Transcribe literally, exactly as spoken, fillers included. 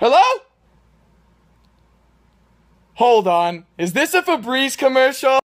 Hello? Hold on. Is this a Febreze commercial?